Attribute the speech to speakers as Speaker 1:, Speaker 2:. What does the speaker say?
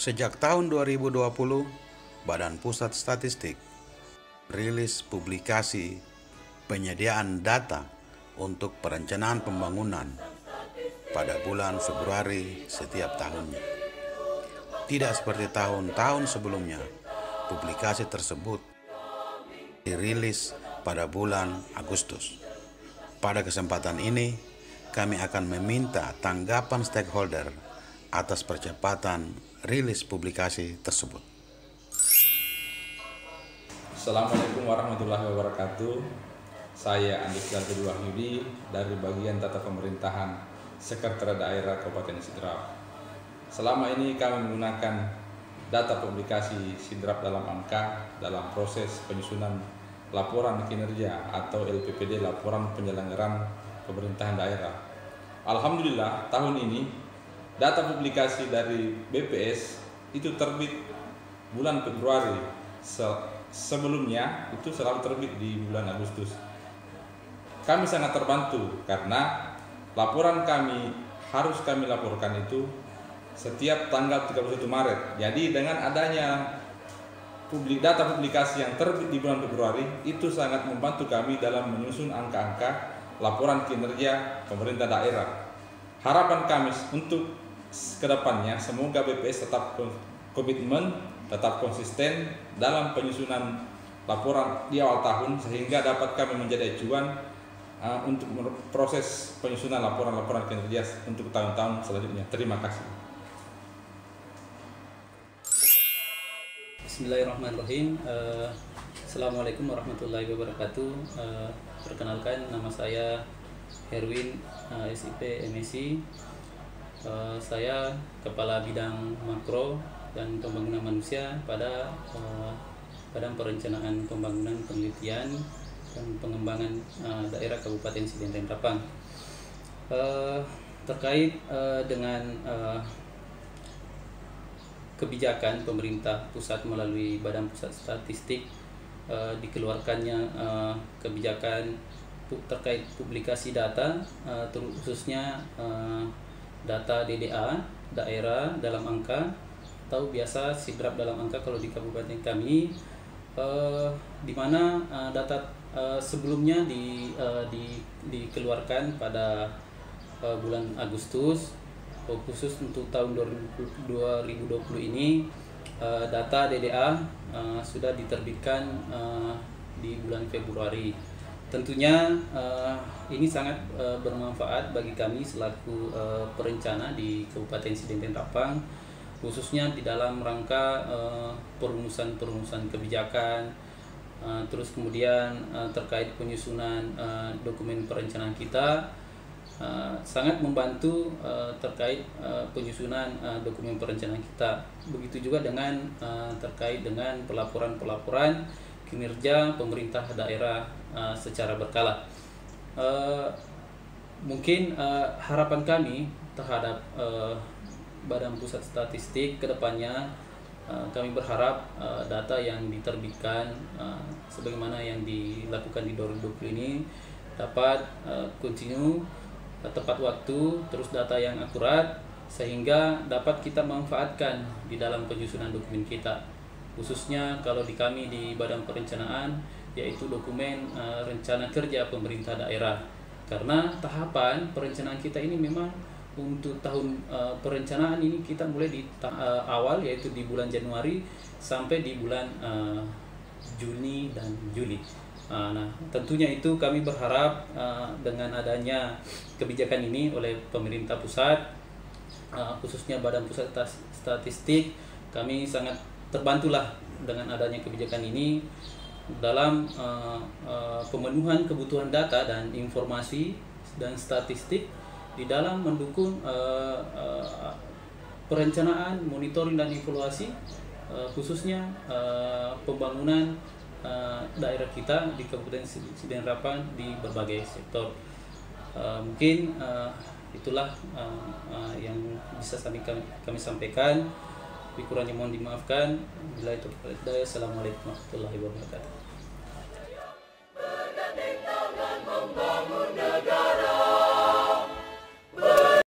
Speaker 1: Sejak tahun 2020, Badan Pusat Statistik rilis publikasi penyediaan data untuk perencanaan pembangunan pada bulan Februari setiap tahunnya. Tidak seperti tahun-tahun sebelumnya, publikasi tersebut dirilis pada bulan Agustus. Pada kesempatan ini, kami akan meminta tanggapan stakeholder atas percepatan rilis publikasi tersebut.
Speaker 2: Assalamualaikum warahmatullahi wabarakatuh. Saya Andis Dartul Wahyudi dari bagian tata pemerintahan Sekretariat Daerah Kabupaten Sidrap. Selama ini kami menggunakan data publikasi Sidrap dalam angka dalam proses penyusunan laporan kinerja atau LPPD, laporan penyelenggaraan pemerintahan daerah. Alhamdulillah tahun ini data publikasi dari BPS itu terbit bulan Februari. Sebelumnya itu selalu terbit di bulan Agustus. Kami sangat terbantu karena laporan kami harus kami laporkan itu setiap tanggal 31 Maret. Jadi dengan adanya data publikasi yang terbit di bulan Februari itu sangat membantu kami dalam menyusun angka-angka laporan kinerja pemerintah daerah. Harapan kami untuk kedepannya semoga BPS tetap komitmen, tetap konsisten dalam penyusunan laporan di awal tahun sehingga dapat kami menjadi acuan untuk proses penyusunan laporan-laporan kinerja untuk tahun-tahun selanjutnya. Terima kasih.
Speaker 3: Bismillahirrahmanirrahim. Assalamualaikum warahmatullahi wabarakatuh. Perkenalkan, nama saya Herwin, SIP MSc. Saya Kepala Bidang Makro dan Pembangunan Manusia pada Badan Perencanaan Pembangunan, Penelitian dan Pengembangan Daerah Kabupaten Sidendeng Rapang. Terkait dengan kebijakan pemerintah pusat melalui Badan Pusat Statistik, dikeluarkannya kebijakan terkait publikasi data, khususnya data DDA daerah dalam angka, atau biasa Sidrap dalam angka kalau di kabupaten kami, di mana data sebelumnya dikeluarkan pada bulan Agustus. Khusus untuk tahun 2020 ini data DDA sudah diterbitkan di bulan Februari. Tentunya ini sangat bermanfaat bagi kami selaku perencana di Kabupaten Sidendeng Rapang, khususnya di dalam rangka perumusan kebijakan, terus kemudian terkait penyusunan dokumen perencanaan kita, sangat membantu terkait penyusunan dokumen perencanaan kita. Begitu juga dengan terkait dengan pelaporan kinerja pemerintah daerah secara berkala. Mungkin harapan kami terhadap Badan Pusat Statistik kedepannya, kami berharap data yang diterbitkan sebagaimana yang dilakukan di 2020 ini dapat continue, tepat waktu, terus data yang akurat, sehingga dapat kita manfaatkan di dalam penyusunan dokumen kita, khususnya kalau di kami di Badan Perencanaan, yaitu dokumen rencana kerja pemerintah daerah. Karena tahapan perencanaan kita ini memang untuk tahun perencanaan ini kita mulai di awal, yaitu di bulan Januari sampai di bulan Juni dan Juli. Nah, tentunya itu kami berharap dengan adanya kebijakan ini oleh pemerintah pusat, khususnya Badan Pusat Statistik, kami sangat terbantulah dengan adanya kebijakan ini dalam pemenuhan kebutuhan data dan informasi dan statistik di dalam mendukung perencanaan, monitoring dan evaluasi, khususnya pembangunan daerah kita di Kabupaten Sidendeng Rapang di berbagai sektor. Mungkin itulah yang bisa kami sampaikan. Kurangnya mohon dimaafkan. Assalamualaikum warahmatullahi wabarakatuh.